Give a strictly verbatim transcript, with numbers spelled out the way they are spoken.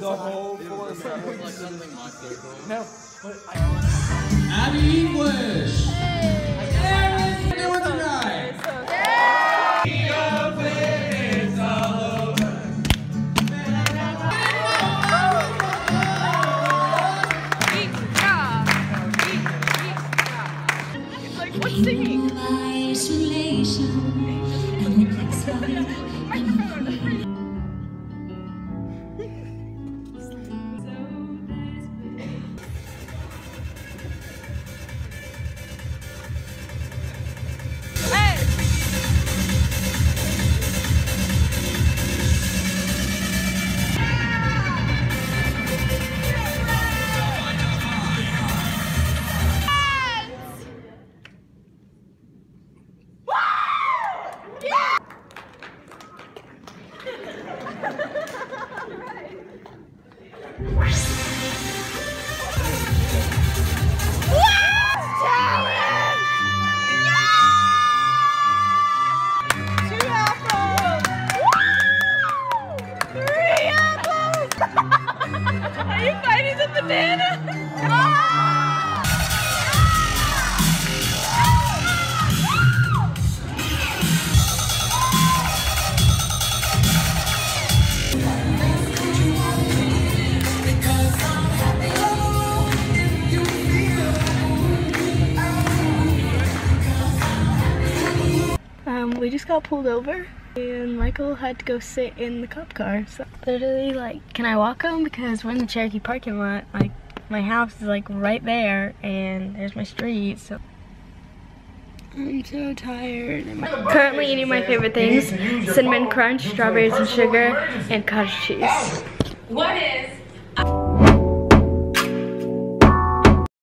the whole forest. No, but I... Abby English. Hey. How you doing tonight? It's all over. It's like, what's singing? Are you fighting the banana? Ah! Um, we just got pulled over and Michael had to go sit in the cop car. So literally, like, can I walk home? Because we're in the Cherokee parking lot. Like, my house is like right there and there's my street, so. I'm so tired. I'm currently eating my favorite things: cinnamon crunch, strawberries and sugar, and cottage cheese. What is